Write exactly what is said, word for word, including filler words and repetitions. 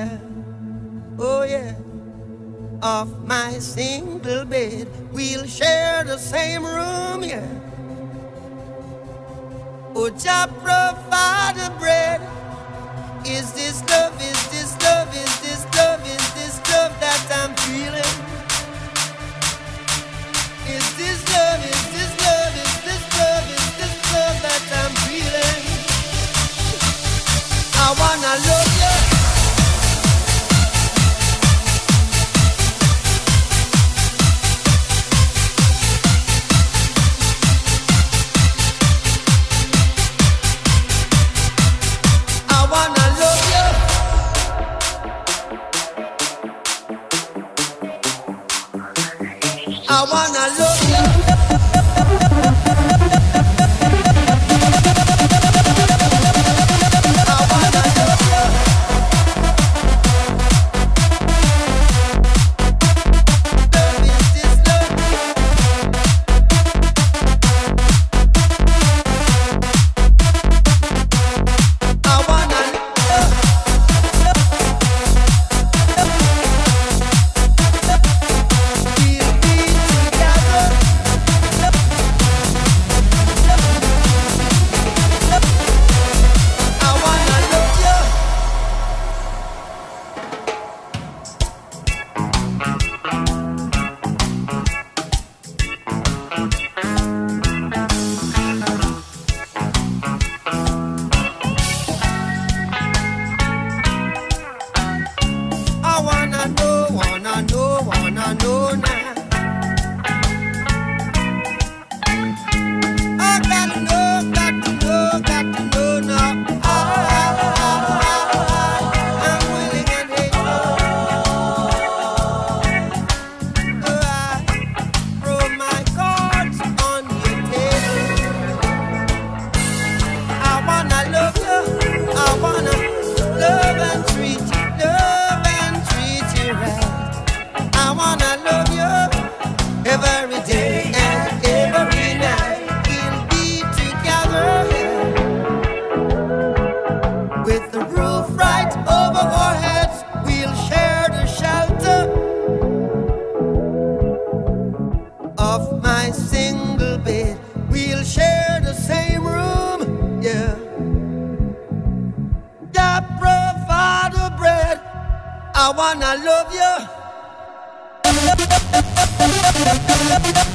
yeah, oh yeah. Off my single bed, we'll share the same room, yeah. Oh, Jah provide the bread. Is this love, is this love, is this love, is this love that I'm feeling? Is this love, is this love, is this love, is this love that I'm feeling? I wanna love you. I wanna love you. I wanna love you. Love is this love. I wanna love. I wanna love you.